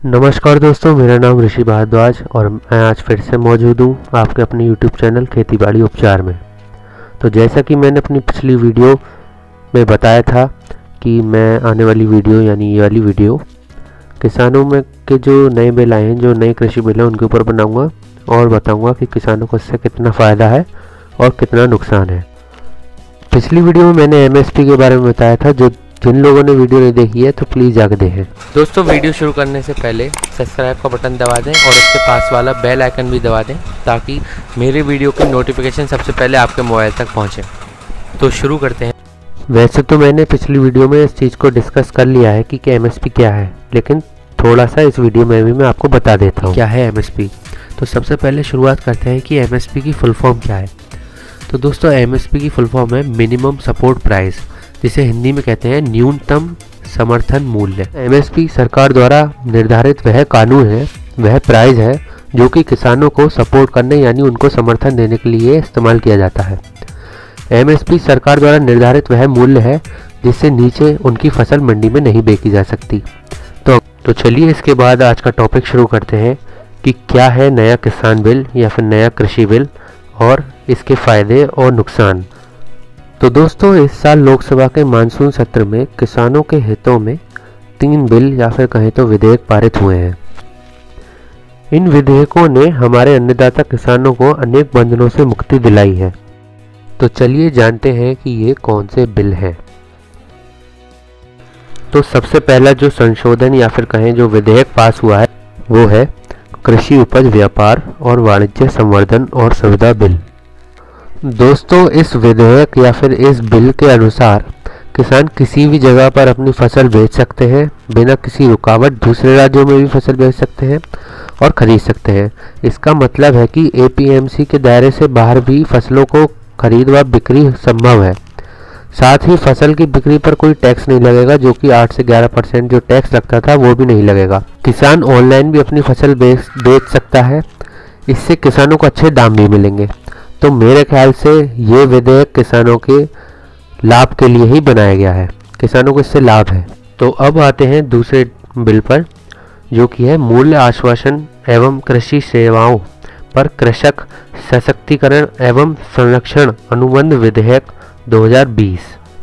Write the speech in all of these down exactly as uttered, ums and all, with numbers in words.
नमस्कार दोस्तों, मेरा नाम ऋषि भारद्वाज और मैं आज फिर से मौजूद हूँ आपके अपने यूट्यूब चैनल खेतीबाड़ी उपचार में। तो जैसा कि मैंने अपनी पिछली वीडियो में बताया था कि मैं आने वाली वीडियो यानी ये वाली वीडियो किसानों में के जो नए बिल आए हैं, जो नए कृषि बिल हैं, उनके ऊपर बनाऊँगा और बताऊँगा कि किसानों को इससे कितना फ़ायदा है और कितना नुकसान है। पिछली वीडियो में मैंने एम एस पी के बारे में बताया था। जो जिन लोगों ने वीडियो नहीं देखी है तो प्लीज़ जाकर देखें। दोस्तों, वीडियो शुरू करने से पहले सब्सक्राइब का बटन दबा दें और उसके पास वाला बेल आइकन भी दबा दें ताकि मेरी वीडियो की नोटिफिकेशन सबसे पहले आपके मोबाइल तक पहुंचे। तो शुरू करते हैं। वैसे तो मैंने पिछली वीडियो में इस चीज़ को डिस्कस कर लिया है कि एम एस पी क्या है, लेकिन थोड़ा सा इस वीडियो में भी मैं आपको बता देता हूँ क्या है एम एस पी। तो सबसे पहले शुरुआत करते हैं कि एम एस पी की फुल फॉर्म क्या है। तो दोस्तों, एम एस पी की फुल फॉर्म है मिनिमम सपोर्ट प्राइस, जिसे हिंदी में कहते हैं न्यूनतम समर्थन मूल्य। एम एस पी सरकार द्वारा निर्धारित वह कानून है, वह प्राइस है जो कि किसानों को सपोर्ट करने यानी उनको समर्थन देने के लिए इस्तेमाल किया जाता है। एम एस पी सरकार द्वारा निर्धारित वह मूल्य है जिससे नीचे उनकी फसल मंडी में नहीं बेची जा सकती। तो तो चलिए इसके बाद आज का टॉपिक शुरू करते हैं कि क्या है नया किसान बिल या फिर नया कृषि बिल और इसके फ़ायदे और नुकसान। तो दोस्तों, इस साल लोकसभा के मानसून सत्र में किसानों के हितों में तीन बिल या फिर कहें तो विधेयक पारित हुए हैं। इन विधेयकों ने हमारे अन्नदाता किसानों को अनेक बंधनों से मुक्ति दिलाई है। तो चलिए जानते हैं कि ये कौन से बिल हैं। तो सबसे पहला जो संशोधन या फिर कहें जो विधेयक पास हुआ है वो है कृषि उपज व्यापार और वाणिज्य संवर्धन और सुविधा बिल। दोस्तों, इस विधेयक या फिर इस बिल के अनुसार किसान किसी भी जगह पर अपनी फसल बेच सकते हैं, बिना किसी रुकावट दूसरे राज्यों में भी फसल बेच सकते हैं और खरीद सकते हैं। इसका मतलब है कि ए पी एम सी के दायरे से बाहर भी फसलों को खरीद व बिक्री संभव है। साथ ही फसल की बिक्री पर कोई टैक्स नहीं लगेगा, जो कि आठ से ग्यारह परसेंट जो टैक्स लगता था वो भी नहीं लगेगा। किसान ऑनलाइन भी अपनी फसल बेच बेच सकता है। इससे किसानों को अच्छे दाम भी मिलेंगे। तो मेरे ख्याल से ये विधेयक किसानों के लाभ के लिए ही बनाया गया है, किसानों को इससे लाभ है। तो अब आते हैं दूसरे बिल पर, जो कि है मूल्य आश्वासन एवं कृषि सेवाओं पर कृषक सशक्तिकरण एवं संरक्षण अनुबंध विधेयक दो हज़ार बीस।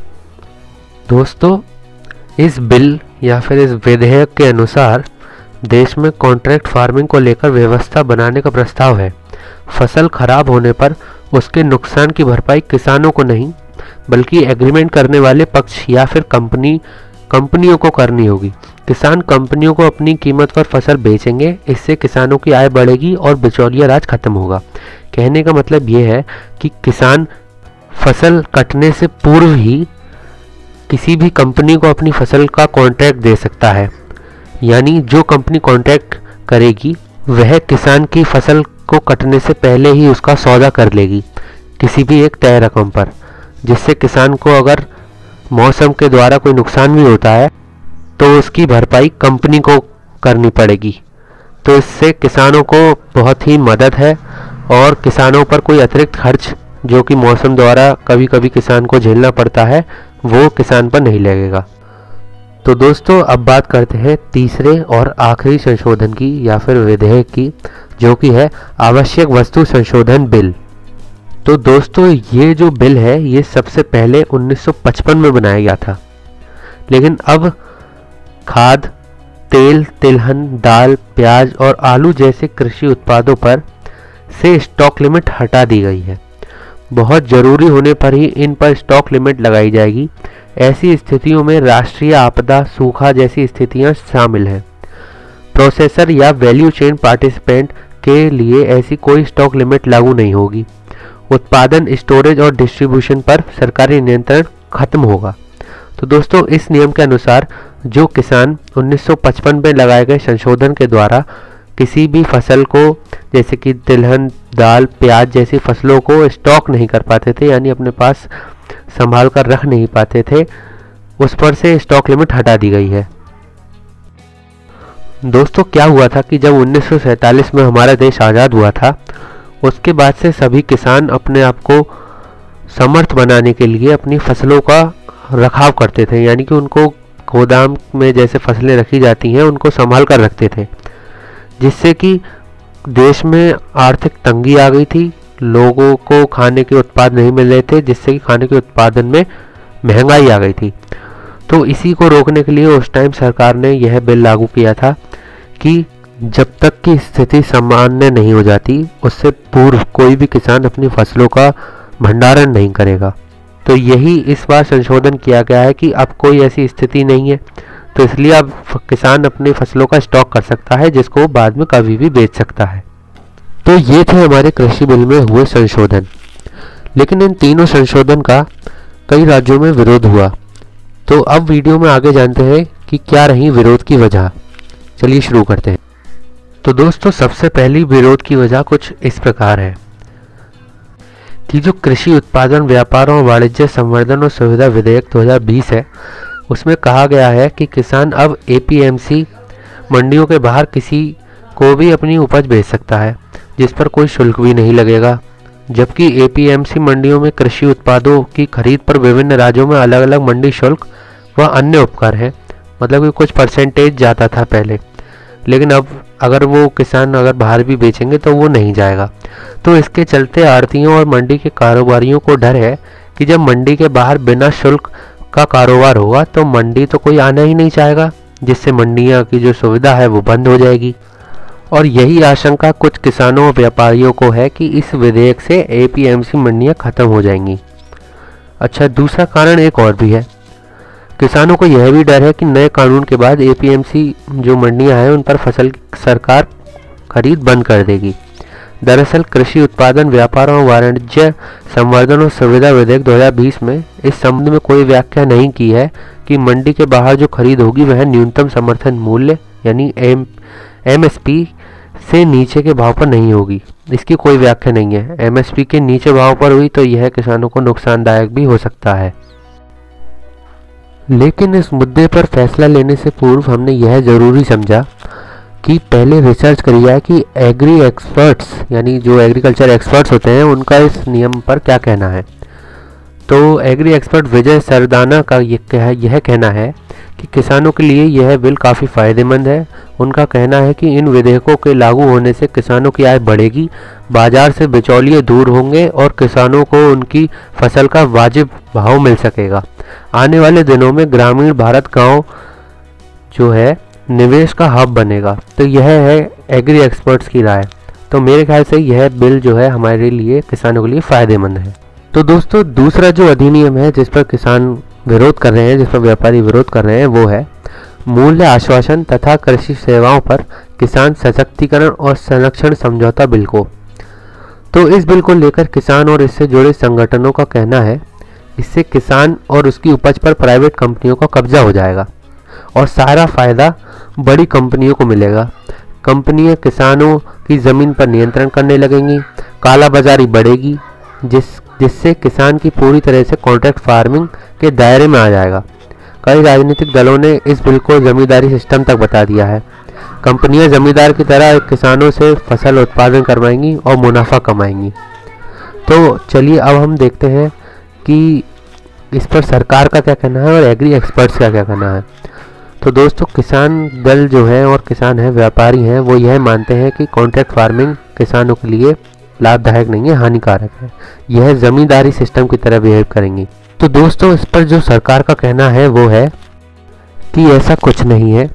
दोस्तों, इस बिल या फिर इस विधेयक के अनुसार देश में कॉन्ट्रैक्ट फार्मिंग को लेकर व्यवस्था बनाने का प्रस्ताव है। फसल खराब होने पर उसके नुकसान की भरपाई किसानों को नहीं बल्कि एग्रीमेंट करने वाले पक्ष या फिर कंपनी कंपनियों को करनी होगी। किसान कंपनियों को अपनी कीमत पर फसल बेचेंगे। इससे किसानों की आय बढ़ेगी और बिचौलिया राज खत्म होगा। कहने का मतलब ये है कि किसान फसल कटने से पूर्व ही किसी भी कंपनी को अपनी फसल का कॉन्ट्रैक्ट दे सकता है, यानी जो कंपनी कॉन्ट्रैक्ट करेगी वह किसान की फसल को कटने से पहले ही उसका सौदा कर लेगी किसी भी एक तय रकम पर, जिससे किसान को अगर मौसम के द्वारा कोई नुकसान भी होता है तो उसकी भरपाई कंपनी को करनी पड़ेगी। तो इससे किसानों को बहुत ही मदद है और किसानों पर कोई अतिरिक्त खर्च जो कि मौसम द्वारा कभी कभी किसान को झेलना पड़ता है वो किसान पर नहीं लगेगा। तो दोस्तों, अब बात करते हैं तीसरे और आखिरी संशोधन की या फिर विधेयक की, जो कि है आवश्यक वस्तु संशोधन बिल। तो दोस्तों, ये जो बिल है ये सबसे पहले उन्नीस सौ पचपन में बनाया गया था, लेकिन अब खाद, तेल, तिलहन, दाल, प्याज और आलू जैसे कृषि उत्पादों पर से स्टॉक लिमिट हटा दी गई है। बहुत ज़रूरी होने पर ही इन पर स्टॉक लिमिट लगाई जाएगी। ऐसी स्थितियों में राष्ट्रीय आपदा, सूखा जैसी स्थितियां शामिल हैं। प्रोसेसर या वैल्यू चेन पार्टिसिपेंट के लिए ऐसी कोई स्टॉक लिमिट लागू नहीं होगी। उत्पादन, स्टोरेज और डिस्ट्रीब्यूशन पर सरकारी नियंत्रण खत्म होगा। तो दोस्तों, इस नियम के अनुसार जो किसान उन्नीस सौ पचपन में लगाए गए संशोधन के द्वारा किसी भी फसल को जैसे कि तिलहन, दाल, प्याज जैसी फसलों को स्टॉक नहीं कर पाते थे, यानी अपने पास संभाल कर रख नहीं पाते थे, उस पर से स्टॉक लिमिट हटा दी गई है। दोस्तों, क्या हुआ था कि जब उन्नीस सौ सैंतालीस में हमारा देश आज़ाद हुआ था, उसके बाद से सभी किसान अपने आप को समर्थ बनाने के लिए अपनी फसलों का रखाव करते थे, यानी कि उनको गोदाम में जैसे फसलें रखी जाती हैं उनको संभाल कर रखते थे, जिससे कि देश में आर्थिक तंगी आ गई थी, लोगों को खाने के उत्पाद नहीं मिल रहे थे, जिससे कि खाने के उत्पादन में महंगाई आ गई थी। तो इसी को रोकने के लिए उस टाइम सरकार ने यह बिल लागू किया था कि जब तक की स्थिति सामान्य नहीं हो जाती उससे पूर्व कोई भी किसान अपनी फसलों का भंडारण नहीं करेगा। तो यही इस बार संशोधन किया गया है कि अब कोई ऐसी स्थिति नहीं है, तो इसलिए अब किसान अपनी फसलों का स्टॉक कर सकता है, जिसको बाद में कभी भी बेच सकता है। तो ये थे हमारे कृषि बिल में हुए संशोधन। लेकिन इन तीनों संशोधन का कई राज्यों में विरोध हुआ। तो अब वीडियो में आगे जानते हैं कि क्या रही विरोध की वजह। चलिए शुरू करते हैं। तो दोस्तों, सबसे पहली विरोध की वजह कुछ इस प्रकार है कि जो कृषि उत्पादन, व्यापार और वाणिज्य संवर्धन और सुविधा विधेयक दो हज़ार बीस है, उसमें कहा गया है कि किसान अब ए पी एम सी मंडियों के बाहर किसी को भी अपनी उपज बेच सकता है, जिस पर कोई शुल्क भी नहीं लगेगा। जबकि ए पी एम सी मंडियों में कृषि उत्पादों की खरीद पर विभिन्न राज्यों में अलग अलग मंडी शुल्क व अन्य उपकर हैं, मतलब कि कुछ परसेंटेज जाता था पहले, लेकिन अब अगर वो किसान अगर बाहर भी बेचेंगे तो वो नहीं जाएगा। तो इसके चलते आढ़तियों और मंडी के कारोबारियों को डर है कि जब मंडी के बाहर बिना शुल्क का कारोबार होगा तो मंडी तो कोई आना ही नहीं चाहेगा, जिससे मंडियां की जो सुविधा है वो बंद हो जाएगी। और यही आशंका कुछ किसानों और व्यापारियों को है कि इस विधेयक से ए पी एम सी मंडियां खत्म हो जाएंगी। अच्छा, दूसरा कारण एक और भी है। किसानों को यह भी डर है कि नए कानून के बाद ए पी एम सी जो मंडियां हैं उन पर फसल सरकार खरीद बंद कर देगी। दरअसल कृषि उत्पादन, व्यापार और वाणिज्य संवर्धन और सुविधा विधेयक दो हज़ार बीस में इस संबंध में कोई व्याख्या नहीं की है कि मंडी के बाहर जो खरीद होगी वह न्यूनतम समर्थन मूल्य यानी एम एम एस पी से नीचे के भाव पर नहीं होगी। इसकी कोई व्याख्या नहीं है। एम एस पी के नीचे भाव पर हुई तो यह किसानों को नुकसानदायक भी हो सकता है। लेकिन इस मुद्दे पर फैसला लेने से पूर्व हमने यह जरूरी समझा कि पहले रिसर्च करी जाए कि एग्री एक्सपर्ट्स यानी जो एग्रीकल्चर एक्सपर्ट्स होते हैं उनका इस नियम पर क्या कहना है। तो एग्री एक्सपर्ट विजय सरदाना का ये कह, यह कहना है कि किसानों के लिए यह बिल काफ़ी फ़ायदेमंद है। उनका कहना है कि इन विधेयकों के लागू होने से किसानों की आय बढ़ेगी, बाजार से बिचौलिए दूर होंगे और किसानों को उनकी फसल का वाजिब भाव मिल सकेगा। आने वाले दिनों में ग्रामीण भारत गांव जो है निवेश का हब बनेगा। तो यह है एग्री एक्सपर्ट्स की राय। तो मेरे ख्याल से यह बिल जो है हमारे लिए, किसानों के लिए फ़ायदेमंद है। तो दोस्तों, दूसरा जो अधिनियम है जिस पर किसान विरोध कर रहे हैं, जिस पर व्यापारी विरोध कर रहे हैं, वो है मूल्य आश्वासन तथा कृषि सेवाओं पर किसान सशक्तिकरण और संरक्षण समझौता बिल को। तो इस बिल को लेकर किसान और इससे जुड़े संगठनों का कहना है इससे किसान और उसकी उपज पर प्राइवेट कंपनियों का कब्जा हो जाएगा और सारा फायदा बड़ी कंपनियों को मिलेगा। कंपनियां किसानों की ज़मीन पर नियंत्रण करने लगेंगी, काला बाजारी बढ़ेगी, जिस जिससे किसान की पूरी तरह से कॉन्ट्रैक्ट फार्मिंग के दायरे में आ जाएगा। कई राजनीतिक दलों ने इस बिल को जमींदारी सिस्टम तक बता दिया है। कंपनियां जमींदार की तरह किसानों से फसल उत्पादन करवाएंगी और मुनाफा कमाएंगी। तो चलिए अब हम देखते हैं कि इस पर सरकार का क्या कहना है और एग्री एक्सपर्ट्स का क्या कहना है। तो दोस्तों, किसान दल जो है और किसान है, व्यापारी हैं, वो यह मानते हैं कि कॉन्ट्रैक्ट फार्मिंग किसानों के लिए लाभदायक नहीं है, हानिकारक है। यह जमींदारी सिस्टम की तरह बिहेव करेंगी। तो दोस्तों, इस पर जो सरकार का कहना है वो है कि ऐसा कुछ नहीं है।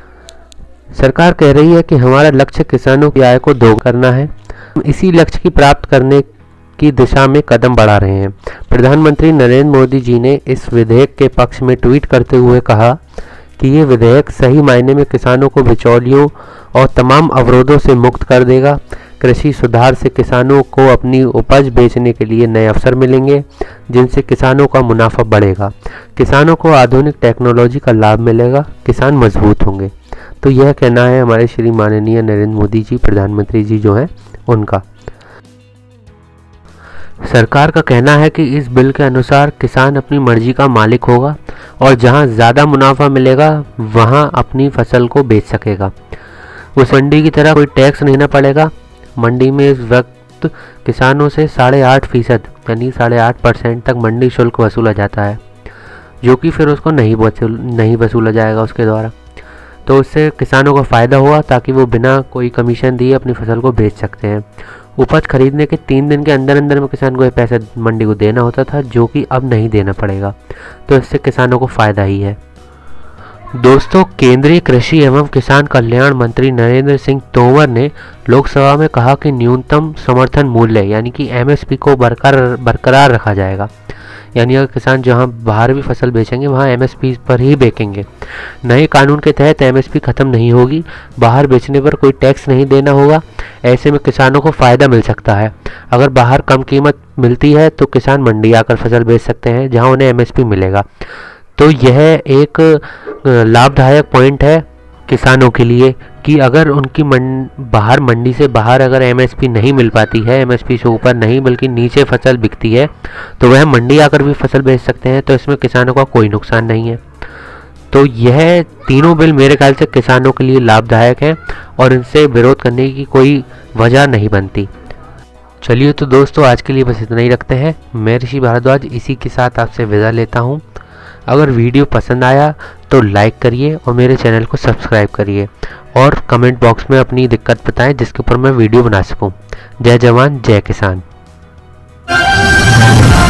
सरकार कह रही है कि हमारा लक्ष्य किसानों की आय को दोगुना करना है। हम इसी लक्ष्य की प्राप्त करने की दिशा में कदम बढ़ा रहे हैं। प्रधानमंत्री नरेंद्र मोदी जी ने इस विधेयक के पक्ष में ट्वीट करते हुए कहा कि ये विधेयक सही मायने में किसानों को बिचौलियों और तमाम अवरोधों से मुक्त कर देगा। कृषि सुधार से किसानों को अपनी उपज बेचने के लिए नए अवसर मिलेंगे, जिनसे किसानों का मुनाफा बढ़ेगा, किसानों को आधुनिक टेक्नोलॉजी का लाभ मिलेगा, किसान मजबूत होंगे। तो यह कहना है हमारे श्री माननीय नरेंद्र मोदी जी, प्रधानमंत्री जी जो हैं उनका। सरकार का कहना है कि इस बिल के अनुसार किसान अपनी मर्जी का मालिक होगा और जहां ज़्यादा मुनाफा मिलेगा वहां अपनी फसल को बेच सकेगा। उस मंडी की तरह कोई टैक्स नहीं ना पड़ेगा। मंडी में इस वक्त किसानों से साढ़े आठ फीसद यानी साढ़े आठ परसेंट तक मंडी शुल्क वसूला जाता है, जो कि फिर उसको नहीं वसूल नहीं वसूला जाएगा उसके द्वारा। तो उससे किसानों को फ़ायदा हुआ ताकि वो बिना कोई कमीशन दिए अपनी फसल को बेच सकते हैं। उपज खरीदने के तीन दिन के अंदर अंदर में किसान को ये पैसा मंडी को देना होता था, जो कि अब नहीं देना पड़ेगा। तो इससे किसानों को फ़ायदा ही है। दोस्तों, केंद्रीय कृषि एवं किसान कल्याण मंत्री नरेंद्र सिंह तोमर ने लोकसभा में कहा कि न्यूनतम समर्थन मूल्य यानी कि एम एस पी को बरकरार बरकरार रखा जाएगा। यानी अगर किसान जहां बाहर भी फसल बेचेंगे वहां एम एस पी पर ही बेचेंगे। नए कानून के तहत एम एस पी खत्म नहीं होगी, बाहर बेचने पर कोई टैक्स नहीं देना होगा। ऐसे में किसानों को फ़ायदा मिल सकता है। अगर बाहर कम कीमत मिलती है तो किसान मंडी आकर फसल बेच सकते हैं जहां उन्हें एम एस पी मिलेगा। तो यह एक लाभदायक पॉइंट है किसानों के लिए कि अगर उनकी मंड बाहर मंडी से बाहर अगर एम एस पी नहीं मिल पाती है, एम एस पी से ऊपर नहीं बल्कि नीचे फसल बिकती है, तो वह मंडी आकर भी फसल बेच सकते हैं। तो इसमें किसानों का कोई नुकसान नहीं है। तो यह तीनों बिल मेरे ख्याल से किसानों के लिए लाभदायक हैं और इनसे विरोध करने की कोई वजह नहीं बनती। चलिए तो दोस्तों, आज के लिए बस इतना ही रखते हैं। मैं ऋषि भारद्वाज इसी के साथ आपसे विदा लेता हूँ। अगर वीडियो पसंद आया तो लाइक करिए और मेरे चैनल को सब्सक्राइब करिए और कमेंट बॉक्स में अपनी दिक्कत बताएं जिसके ऊपर मैं वीडियो बना सकूं। जय जवान जय किसान।